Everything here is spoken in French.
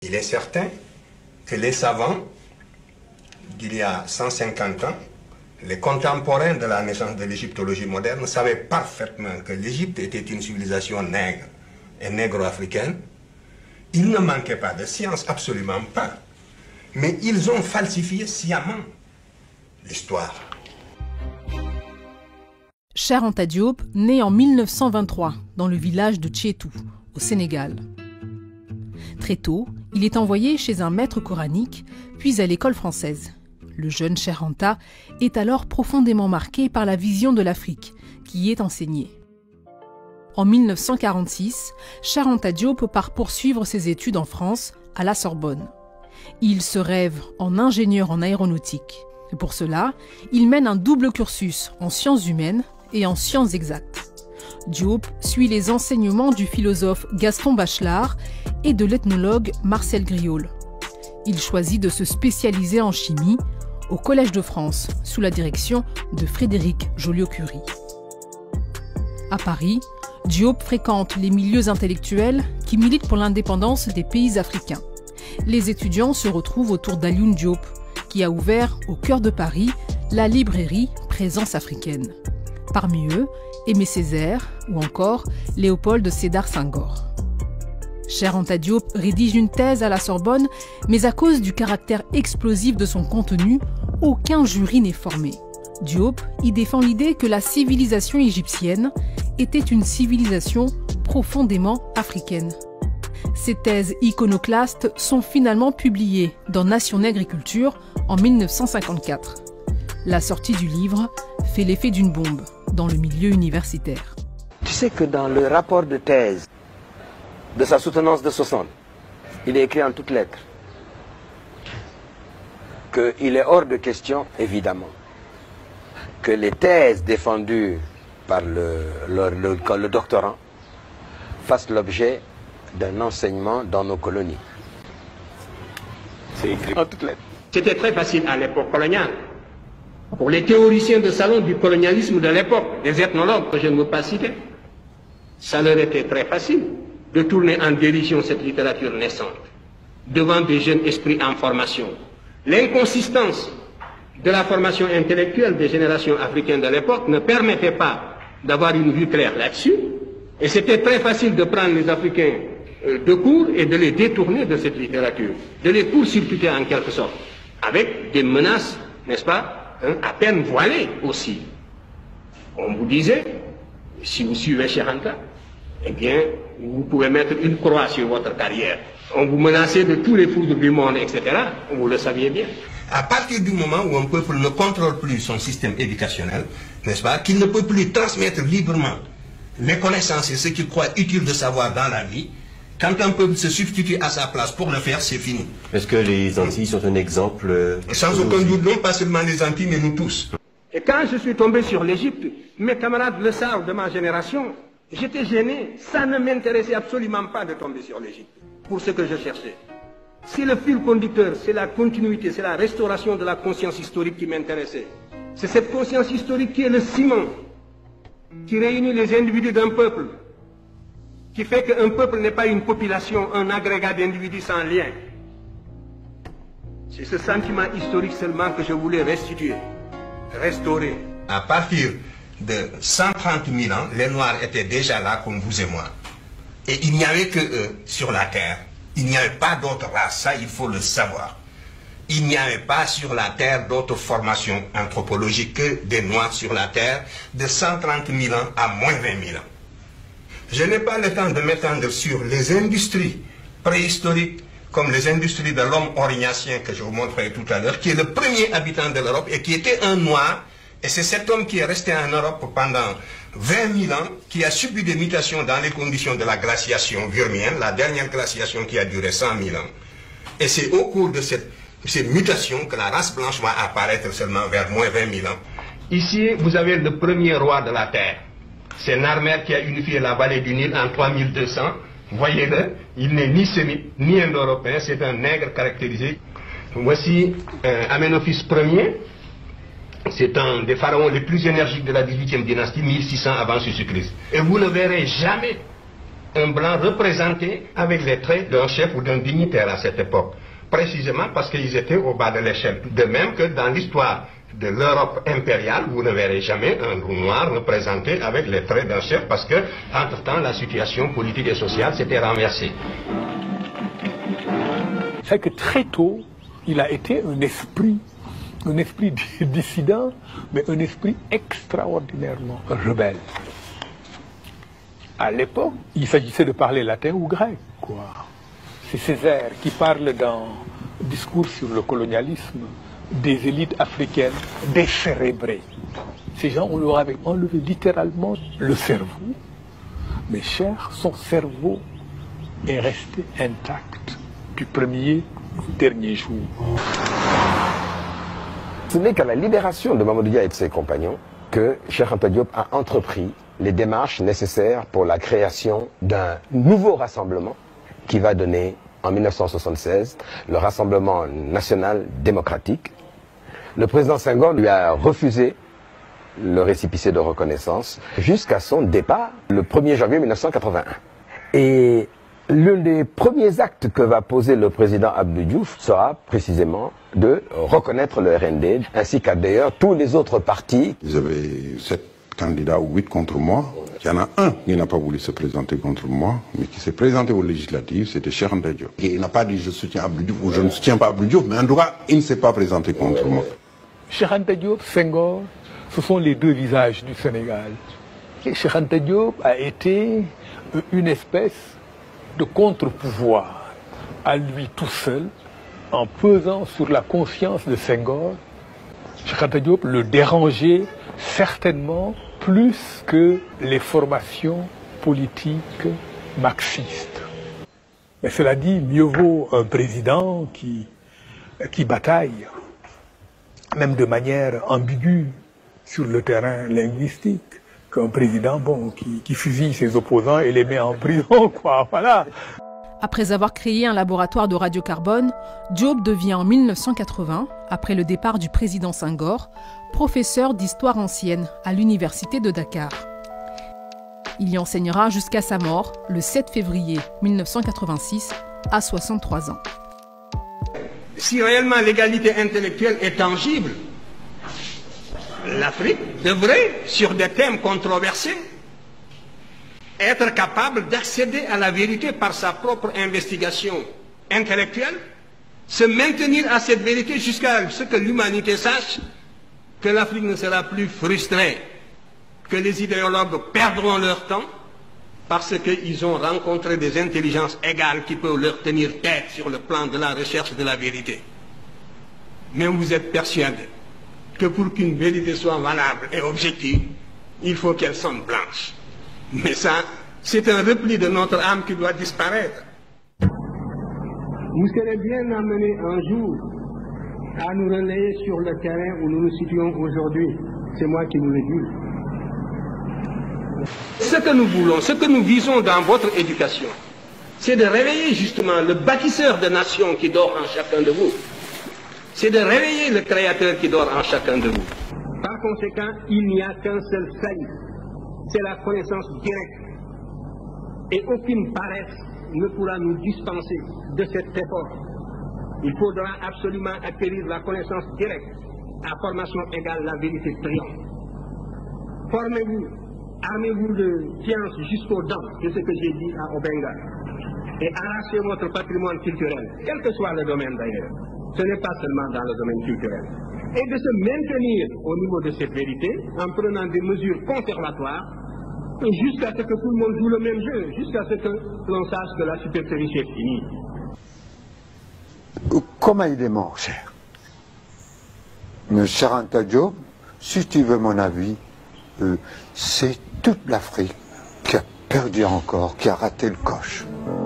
Il est certain que les savants d'il y a 150 ans, les contemporains de la naissance de l'égyptologie moderne, savaient parfaitement que l'Égypte était une civilisation nègre et négro-africaine. Il ne manquait pas de science, absolument pas. Mais ils ont falsifié sciemment l'histoire. Cheikh Anta Diop naît en 1923 dans le village de Tchétou, au Sénégal. Très tôt, il est envoyé chez un maître coranique, puis à l'école française. Le jeune Cheikh Anta est alors profondément marqué par la vision de l'Afrique qui y est enseignée. En 1946, Cheikh Anta Diop part poursuivre ses études en France, à la Sorbonne. Il se rêve en ingénieur en aéronautique. Et pour cela, il mène un double cursus en sciences humaines et en sciences exactes. Diop suit les enseignements du philosophe Gaston Bachelard et de l'ethnologue Marcel Griaule. Il choisit de se spécialiser en chimie au Collège de France, sous la direction de Frédéric Joliot-Curie. À Paris, Diop fréquente les milieux intellectuels qui militent pour l'indépendance des pays africains. Les étudiants se retrouvent autour d'Alioune Diop, qui a ouvert au cœur de Paris la librairie Présence africaine. Parmi eux, Aimé Césaire ou encore Léopold Sédar Senghor. Cheikh Anta Diop rédige une thèse à la Sorbonne, mais à cause du caractère explosif de son contenu, aucun jury n'est formé. Diop y défend l'idée que la civilisation égyptienne était une civilisation profondément africaine. Ces thèses iconoclastes sont finalement publiées dans Nation Nègre et Culture en 1954. La sortie du livre fait l'effet d'une bombe dans le milieu universitaire. Tu sais que dans le rapport de thèse de sa soutenance de 60, il est écrit en toutes lettres qu'il est hors de question, évidemment, que les thèses défendues par le doctorant fassent l'objet d'un enseignement dans nos colonies. C'est écrit en toutes lettres. C'était très facile à l'époque coloniale. Pour les théoriciens de salon du colonialisme de l'époque, des ethnologues que je ne veux pas citer, ça leur était très facile de tourner en dérision cette littérature naissante devant des jeunes esprits en formation. L'inconsistance de la formation intellectuelle des générations africaines de l'époque ne permettait pas d'avoir une vue claire là-dessus, et c'était très facile de prendre les Africains de court et de les détourner de cette littérature, de les court-circuiter en quelque sorte, avec des menaces, n'est-ce pas, à peine voilées aussi. On vous disait, si vous suivez Cheikh Anta, eh bien, vous pouvez mettre une croix sur votre carrière. On vous menaçait de tous les foudres du monde, etc. Vous le saviez bien. À partir du moment où un peuple ne contrôle plus son système éducationnel, n'est-ce pas, qu'il ne peut plus transmettre librement les connaissances et ce qu'il croit utile de savoir dans la vie, quand un peuple se substitue à sa place pour le faire, c'est fini. Est-ce que les Antilles sont un exemple? Sans aucun doute, non pas seulement les Antilles, mais nous tous. Et quand je suis tombé sur l'Égypte, mes camarades le savent de ma génération, j'étais gêné. Ça ne m'intéressait absolument pas de tomber sur l'Égypte, pour ce que je cherchais. C'est le fil conducteur, c'est la continuité, c'est la restauration de la conscience historique qui m'intéressait. C'est cette conscience historique qui est le ciment, qui réunit les individus d'un peuple, qui fait qu'un peuple n'est pas une population, un agrégat d'individus sans lien. C'est ce sentiment historique seulement que je voulais restituer, restaurer. À partir de 130 000 ans, les Noirs étaient déjà là comme vous et moi. Et il n'y avait que eux sur la terre. Il n'y avait pas d'autres races, ça il faut le savoir. Il n'y avait pas sur la terre d'autres formations anthropologiques que des Noirs sur la terre de 130 000 ans à moins 20 000 ans. Je n'ai pas le temps de m'étendre sur les industries préhistoriques comme les industries de l'homme orignacien que je vous montrerai tout à l'heure, qui est le premier habitant de l'Europe et qui était un Noir. Et c'est cet homme qui est resté en Europe pendant 20 000 ans, qui a subi des mutations dans les conditions de la glaciation virmienne, la dernière glaciation qui a duré 100 000 ans. Et c'est au cours de ces mutations que la race blanche va apparaître seulement vers moins 20 000 ans. Ici, vous avez le premier roi de la Terre. C'est Narmer qui a unifié la vallée du Nil en 3200. Voyez-le, il n'est ni sémite, ni indo-européen, c'est un nègre caractérisé. Voici Aménophis Ier. C'est un des pharaons les plus énergiques de la 18e dynastie, 1600 avant Jésus-Christ. Et vous ne verrez jamais un blanc représenté avec les traits d'un chef ou d'un dignitaire à cette époque, précisément parce qu'ils étaient au bas de l'échelle. De même que dans l'histoire de l'Europe impériale, vous ne verrez jamais un loup noir représenté avec les traits d'un chef, parce que, entre-temps, la situation politique et sociale s'était renversée. C'est que très tôt, il a été un esprit dissident, mais un esprit extraordinairement rebelle. À l'époque, il s'agissait de parler latin ou grec, quoi. C'est Césaire qui parle dans Discours sur le colonialisme des élites africaines décérébrées. Ces gens, on leur avait enlevé littéralement le cerveau. Mais cher, son cerveau est resté intact du premier au dernier jour. Ce n'est qu'à la libération de Mamadou Dia et de ses compagnons que Cheikh Anta Diop a entrepris les démarches nécessaires pour la création d'un nouveau rassemblement qui va donner en 1976 le Rassemblement national démocratique. Le président Senghor lui a refusé le récépissé de reconnaissance jusqu'à son départ le 1er janvier 1981. Et l'un des premiers actes que va poser le président Abdou Diouf sera précisément de reconnaître le RND, ainsi qu'à d'ailleurs tous les autres partis. Ils avaient 7 candidats ou 8 contre moi. Il y en a un qui n'a pas voulu se présenter contre moi, mais qui s'est présenté aux législatives, c'était Cheikh Anta Diop. Et il n'a pas dit je soutiens Abdou Diouf ou je ne soutiens pas Abdou Diouf, mais en tout cas, il ne s'est pas présenté contre moi. Cheikh Anta Diop, Senghor, ce sont les deux visages du Sénégal. Et Cheikh Anta Diop a été une espèce de contre-pouvoir à lui tout seul, en pesant sur la conscience de Senghor. Cheikh Anta Diop le dérangeait certainement plus que les formations politiques marxistes. Mais cela dit, mieux vaut un président qui bataille, même de manière ambiguë sur le terrain linguistique, qu'un président qui fusille ses opposants et les met en prison, quoi, voilà. Après avoir créé un laboratoire de radiocarbone, Diop devient en 1980, après le départ du président Senghor, professeur d'histoire ancienne à l'université de Dakar. Il y enseignera jusqu'à sa mort, le 7 février 1986, à 63 ans. Si réellement l'égalité intellectuelle est tangible, l'Afrique devrait, sur des thèmes controversés, être capable d'accéder à la vérité par sa propre investigation intellectuelle, se maintenir à cette vérité jusqu'à ce que l'humanité sache que l'Afrique ne sera plus frustrée, que les idéologues perdront leur temps parce qu'ils ont rencontré des intelligences égales qui peuvent leur tenir tête sur le plan de la recherche de la vérité. Mais vous êtes persuadés que pour qu'une vérité soit valable et objective, il faut qu'elle sonne blanche. Mais ça, c'est un repli de notre âme qui doit disparaître. Vous serez bien amenés un jour à nous relayer sur le terrain où nous nous situons aujourd'hui. C'est moi qui vous le dis. Ce que nous voulons, ce que nous visons dans votre éducation, c'est de réveiller justement le bâtisseur de nations qui dort en chacun de vous. C'est de réveiller le créateur qui dort en chacun de vous. Par conséquent, il n'y a qu'un seul salut. C'est la connaissance directe. Et aucune paresse ne pourra nous dispenser de cette époque. Il faudra absolument acquérir la connaissance directe. À formation égale, la vérité triomphe. Formez-vous, armez-vous de science jusqu'aux dents, c'est ce que j'ai dit à Obenga. Et arrachez votre patrimoine culturel, quel que soit le domaine d'ailleurs. Ce n'est pas seulement dans le domaine culturel. Et de se maintenir au niveau de cette vérité en prenant des mesures conservatoires jusqu'à ce que tout le monde joue le même jeu, jusqu'à ce que l'on sache que la supercherie est finie. Comment il est mort, cher? Mais Cheikh Anta Diop, si tu veux mon avis, c'est toute l'Afrique qui a perdu encore, qui a raté le coche.